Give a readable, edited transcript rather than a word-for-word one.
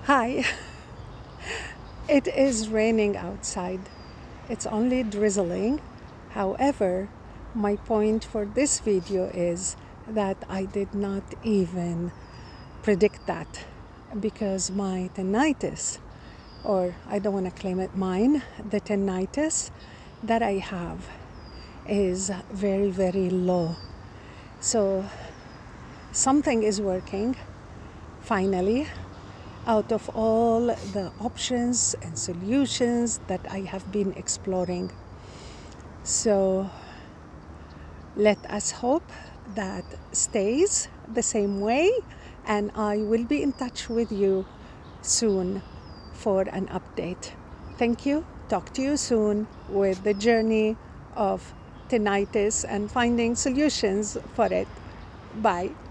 Hi, it is raining outside. It's only drizzling. However, my point for this video is that I did not even predict that because my tinnitus, or I don't want to claim it mine, the tinnitus that I have is very, very low. So something is working finally. Out of all the options and solutions that I have been exploring. So let us hope that stays the same way, and I will be in touch with you soon for an update. Thank you. Talk to you soon with the journey of tinnitus and finding solutions for it. Bye.